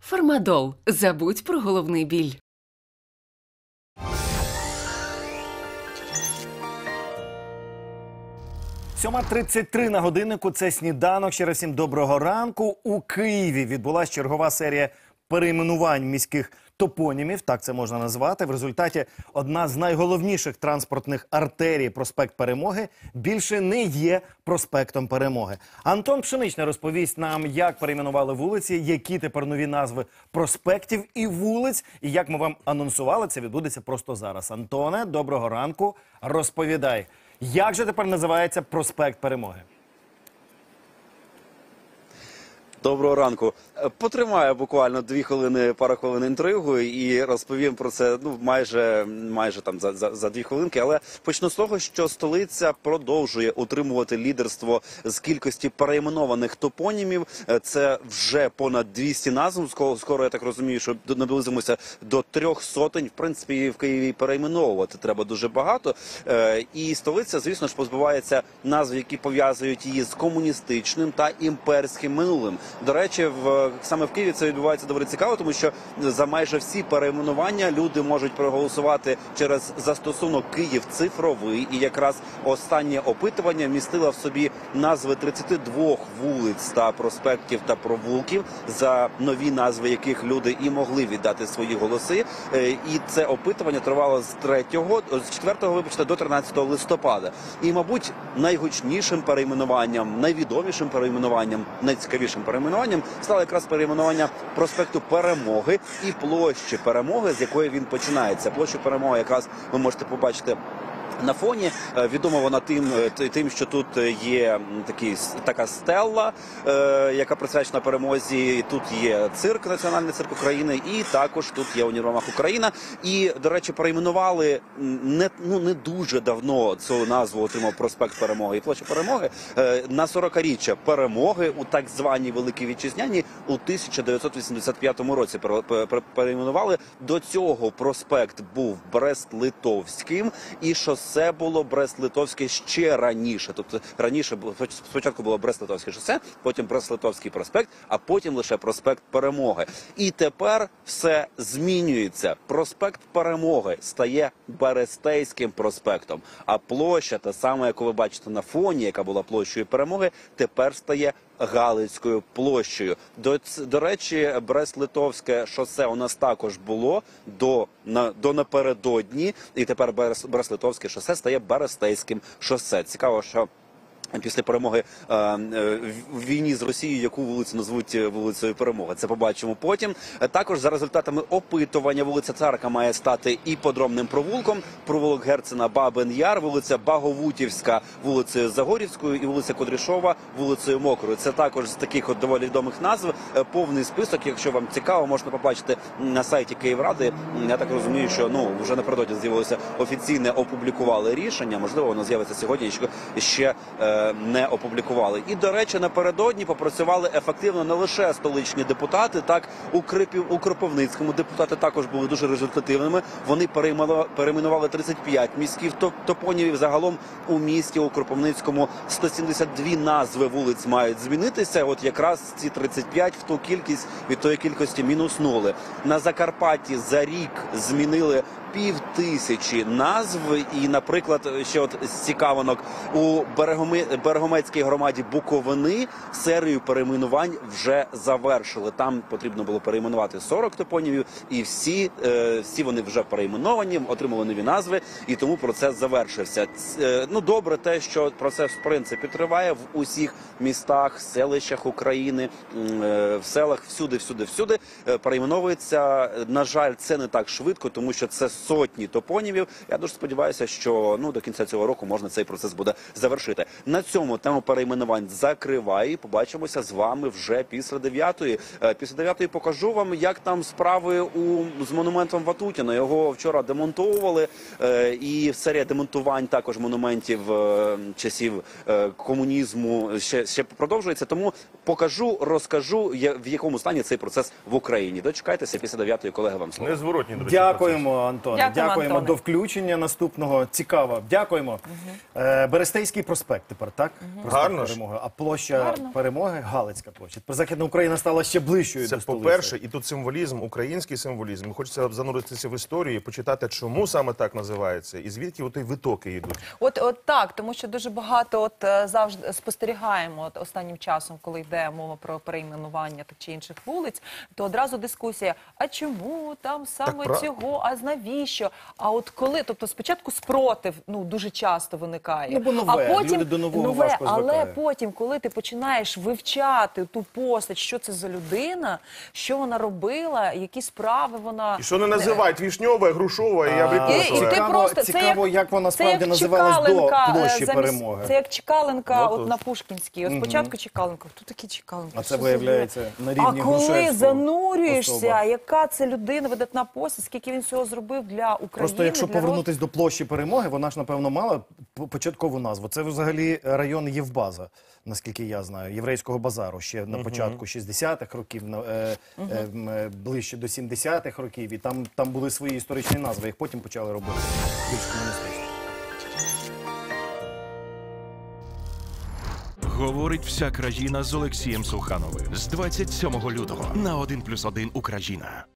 Фармадол. Забудь про головний біль. Сьома 33 на годиннику. Це сніданок. Ще раз всім доброго ранку. У Києві відбулася чергова серія перейменувань міських топонімів, так це можна назвати. В результаті одна з найголовніших транспортних артерій, проспект Перемоги, більше не є проспектом Перемоги. Антон Пшеничний розповість нам, як перейменували вулиці, які тепер нові назви проспектів і вулиць, і як ми вам анонсували, це відбудеться просто зараз. Антоне, доброго ранку. Розповідай, як же тепер називається проспект Перемоги? Доброго ранку. Потримаю буквально пару хвилин інтригу і розповім про це майже там за 2 хвилинки. Але почну з того, що столиця продовжує утримувати лідерство з кількості перейменованих топонімів. Це вже понад 200 назв. Скоро, я так розумію, що наблизимося до 300. В принципі, в Києві перейменовувати треба дуже багато. І столиця, звісно ж, позбувається назв, які пов'язують її з комуністичним та імперським минулим. До речі, саме в Києві це відбувається доволі цікаво, тому що за майже всі перейменування люди можуть проголосувати через застосунок «Київ цифровий». І якраз останнє опитування містило в собі назви 32 вулиць та проспектів та провулків, за нові назви яких люди і могли віддати свої голоси. І це опитування тривало з 4 до 13 листопада. І, мабуть, найгучнішим перейменуванням, найвідомішим перейменуванням, найцікавішим перейменуванням стало якраз перейменування проспекту Перемоги і площі Перемоги, з якої він починається. Площу Перемоги якраз ви можете побачити на фоні. Відома вона тим, що тут є така стелла, яка присвячена перемозі. І тут є цирк, Національний цирк України, і також тут є універмаг Україна. І, до речі, перейменували не дуже давно цю назву отримав проспект Перемоги і площа Перемоги на 40-річчя Перемоги у так званій Великій Вітчизняній у 1985 році перейменували. До цього проспект був Брест-Литовським, і шосе було Брест-Литовське ще раніше. Тобто раніше спочатку було Брест-Литовське шосе, потім Брест-Литовський проспект, а потім лише проспект Перемоги. І тепер все змінюється. Проспект Перемоги стає Берестейським проспектом, а площа, та сама, яку ви бачите на фоні, яка була площею Перемоги, тепер стає Галицькою площею. До речі, Брест-Литовське шосе у нас також було до напередодні, і тепер Брест-Литовське шосе стає Берестейським шосе. Цікаво, що після перемоги в війні з Росією яку вулицю назвуть вулицею Перемоги. Це побачимо потім. Також за результатами опитування вулиця Царка має стати іпподромним провулком, провулок Герцена Бабин-Яр, вулиця Баговутівська вулицею Загорівською і вулиця Кудряшова вулицею Мокрою. Це також з таких от доволі відомих назв. Повний список, якщо вам цікаво, можна побачити на сайті Київради. Я так розумію, що вже напередодні з'явилося офіційне, опублікували рішення. Можливо, воно з'явиться сьогодні, ще не опублікували. І, до речі, напередодні попрацювали ефективно не лише столичні депутати, так у Кропивницькому депутати також були дуже результативними. Вони перейменували 35 міських топонімів. Загалом у місті, у Кропивницькому 172 назви вулиць мають змінитися. От якраз ці 35 від тої кількості мінуснули. На Закарпатті за рік змінили 5000 назв. І, наприклад, ще от з цікавинок, у Берегометській громаді Буковини серію перейменувань вже завершили. Там потрібно було перейменувати 40 топонімів, і всі вони вже перейменовані, отримали нові назви, і тому процес завершився. Добре те, що процес, в принципі, триває в усіх містах, селищах України, в селах, всюди перейменовується. На жаль, це не так швидко, тому що це сотні топонімів. Я дуже сподіваюся, що до кінця цього року можна цей процес буде завершити. На цьому тему перейменувань закриваю. Побачимося з вами вже після 9-ї. Після 9-ї покажу вам, як там справи з монументом Ватутіна. Його вчора демонтовували, і серія демонтувань також монументів часів комунізму ще продовжується. Тому покажу, розкажу, в якому стані цей процес в Україні. Дочекайтеся після 9-ї, колеги, вам слово. Незворотні, до речі, процес. Дякуємо, Антоне. Дякуємо, Дякуємо Антоне. до включення наступного. Цікаво. Дякуємо. Берестейський проспект тепер, так? Проспект Гарно ж. Перемоги. А площа Гарно. Перемоги, Галицька площа. Тепер Західна Україна стала ще ближчою Це до столиці. по-перше, і тут символізм, український символізм. І хочеться зануритися в історію і почитати, чому саме так називається, і звідки оті витоки йдуть. От так, тому що дуже багато завжди спостерігаємо останнім часом, коли йде мова про перейменування тих чи інших вулиць, то одразу дискусія, а чому там саме Так, цього, а навіщо? А от коли, тобто спочатку спротив, дуже часто виникає, Ну, бо нове, а потім люди до нового важко але звикають. потім, коли ти починаєш вивчати ту постать, що це за людина, що вона робила, які справи вона... І що не називають Вішньова, Грушова і І Абрикосова. ти просто Цікаво, як вона це справді як називалась до Чекаленка, площі замість- Перемоги. Це як Чекаленка Ну, от то на Пушкінській. От спочатку Чекаленка. Хто такий Чекаленка? А Що це за виявляється на людина? рівні А коли Грушевського занурюєшся, особа. яка це людина, видатна постать, скільки він всього зробив для України, Просто якщо для повернутись до площі Перемоги, вона ж, напевно, мала початкову назву. Це взагалі район Євбаза, наскільки я знаю, єврейського базару ще на початку 60-х років, ближче до 70-х років. І там були свої історичні назви, їх потім почали робити більш комуністично. Говорить вся країна з Олексієм Сухановим з 27 лютого на 1+1 Україна.